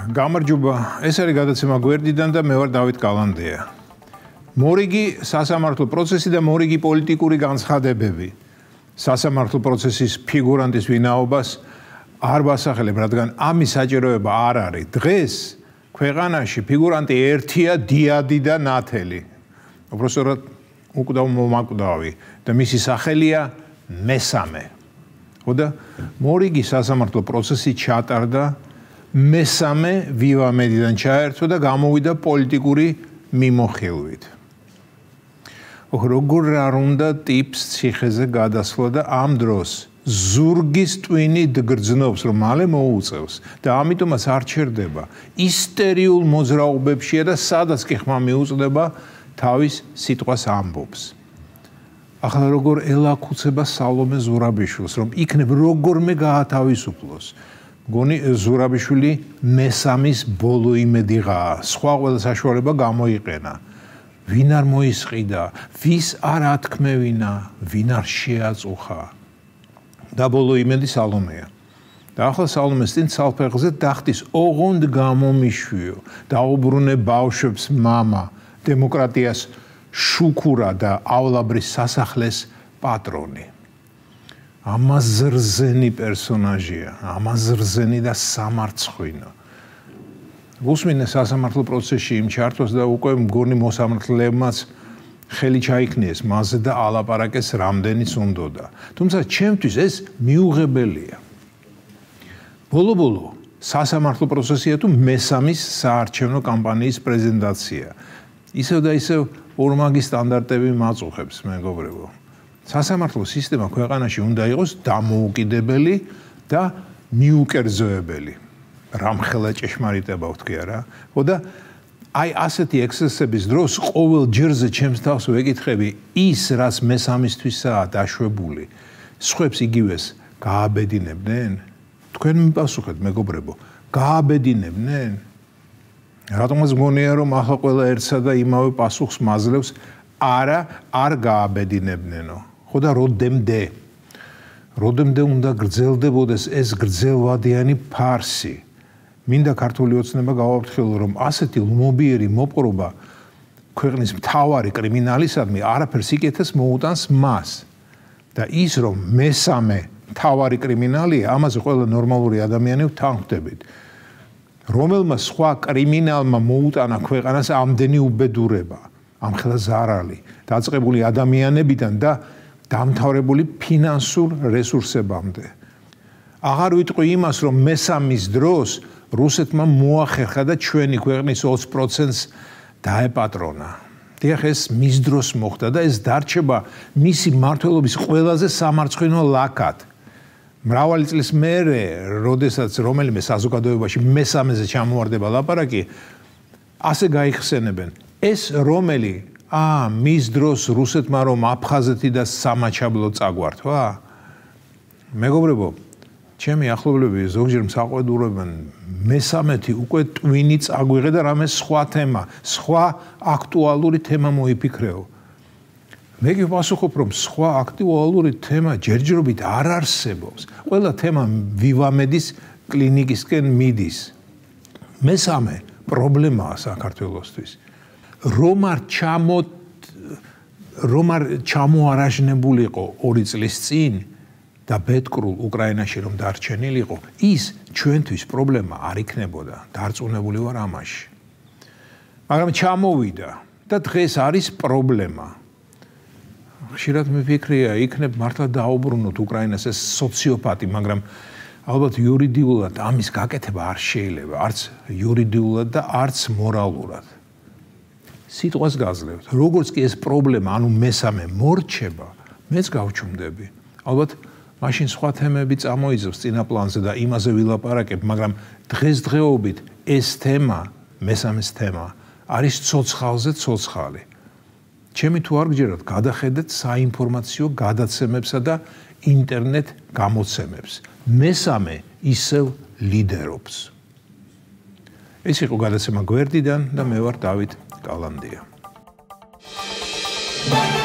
გამარჯობა, ეს არის გადაცემა გვერდიდან და მე ვარ დავით კალანდია. მორიგი სასამართლო პროცესი და მორიგი პოლიტიკური განცხადებები. სასამართლო პროცესის ფიგურანტის ვინაობას არ ვასახელებ, რადგან ამის საჭიროება არ არის. დღეს ქვეყანაში ფიგურანტი ერთია, დიადი და ნათელი. უბრალოდ უკვდავ მომაკვდავი და მისი სახელია მესამე. ხოდა მორიგი სასამართლო პროცესი ჩატარდა მესამე ვივამედიდან ჩაერთო და გამოვიდა პოლიტიკური მიმოხილვით. როგორ არ უნდა ტიპს ციხეზე გადასვლა და ამ დროს ზურგის ტვინით გრძნობს, რომ მალე მოუწევს და ამიტომაც არ ჩერდება. ისტერიულ მოძრაობებშია და სადაც კი ხმა მიუწდება, თავის სიტყვას ამბობს. ახლა როგორ ელაქუცება სალომე ზურაბიშვილს, რომ იქნებ როგორმე გაათავისუფლოს. გონი ზურაბიშვილი მესამის ბოლო იმედიღაა, სხვა ყველა საშუალება გამოიყენა. ვინ არ მოისყიდა, ვის არ ათქმევინა, ვინ არ შეაწუხა. და ბოლო იმედი სალომეა. და ახლა სალომეს წინ ცალფეხზე დახტის ოღონდ გამომიშვიო, დაუბრუნე ბავშვებს მამა, დემოკრატიას შუქურა დაავლაბრის სასახლეს პატრონი. ამაზრზენი პერსონაჟია, ამაზრზენი და სამარცხვინო. უსმინე სასამართლო პროცესში იმ ჩართვას და უკვე მგონი მოსამართლეებმაც ხელი ჩაიქნიეს მასზე და ალაპარაკეს რამდენიც უნდოდა. თუმცა ჩემთვის ეს მიუღებელია. ბოლო-ბოლო სასამართლო პროცესია თუ მესამის საარჩევნო კამპანიის პრეზენტაცია. ისევ და ისევ ორმაგი სტანდარტები მაწუხებს, მეგობრებო. სასამართლო სისტემა ქვეყანაში უნდა იყოს დამოუკიდებელი და მიუკერძოებელი. რამხელა ჭეშმარიტება ვთქვი არა? ხოდა აი ასეთი ექსცესების დროს ყოველ ჯერზე ჩემს თავს ვეკითხები, ის რაც მესამისთვისაა დაშვებული, სხვებს იგივეს გააბედინებდნენ? თქვენ მიპასუხეთ, მეგობრებო, გააბედინებდნენ? რატომაც მგონია, რომ ახლა ყველა ერთსა და იმავე პასუხს მაძლევს, არა, არ გააბედინებნენო. ხოდა როდემდე უნდა გრძელდებოდეს ეს გრძელვადიანი ფარსი. მინდა ქართული ოცნება გავაფრთხილო, რომ ასეთი ლომობიერი მოპყრობა ქვეყნის მთავარი კრიმინალისადმი არაფერს იკეთებს მოუტანს მას. და ის რომ მესამე მთავარი კრიმინალია, ამაზე ყველა ნორმალური ადამიანი ვთანხმდებით. რომელმა სხვა კრიმინალმა მოუტანა ქვეყანას ამდენი უბედურება, ამხელა ზარალი, დაწყებული ადამიანებიდან და დამთავრებული ფინანსურ რესურსებამდე. აღარ ვიტყვი იმას, რომ მესამის დროს რუსეთმა მოახერხა და ჩვენი ქვეყნის 20%-ს დაეპატრონა. დიახ, ეს მის დროს მოხდა და ეს დარჩება მისი მმართველობის ყველაზე სამარცხვინო ლაქად. მრავალი წლის მერე, როდესაც რომელიმე საზოგადოებაში მესამეზე ჩამოვარდება ლაპარაკი, ასე გაიხსენებენ. ეს რომელი მის დროს რუსეთმა რომ აფხაზეთი და სამაჩაბლო წაგვართვა? მეგობრებო, ჩემი ახლობლები ზოგჯერ მსაყვედურებენ, მესამეთი უკვე ტვინი წაგვიღე და რამე სხვა თემა, სხვა აქტუალური თემა მოიფიქრეო. მე გიპასუხობ, რომ სხვა აქტუალური თემა ჯერჯერობით არ არსებობს. ყველა თემა ვივამედის კლინიკისკენ მიდის. მესამე პრობლემაა საქართველოსთვის. რომ არ ჩამოარაჟნებულიყო 2 წლის წინ და ბედკრულ უკრაინაში რომ დარჩენილიყო, ის ჩვენთვის პრობლემა არ იქნებოდა. დარწმუნებული ვარ ამაში. მაგრამ ჩამოვიდა და დღეს არის პრობლემა. ხშირად მიფიქრია, იქნებ მართლა დავუბრუნოთ უკრაინას, ეს სოციოპათი, მაგრამ ალბათ იურიდიულად ამის გაკეთება არ შეიძლება, არც იურიდიულად და არც მორალურად. სიტყვას გაძლევთ. როგორც კი ეს პრობლემა, ანუ მესამე მორჩება, მეც გავჩუმდები. ალბათ მაშინ სხვა თემები წამოიძებს წინა პლანზე და იმაზე ვილაპარაკებ, მაგრამ დღესდღეობით ეს თემა, მესამეს თემა, არის ცოცხალზე ცოცხალი. ჩემი თუ არ გჯერათ, გადახედეთ საინფორმაციო გადაცემებსა და ინტერნეტ გამოცემებს. მესამე ისევ ლიდერობს. ეს იყო გადაცემა გვერდიდან და მე ვარ დავით კალანდია.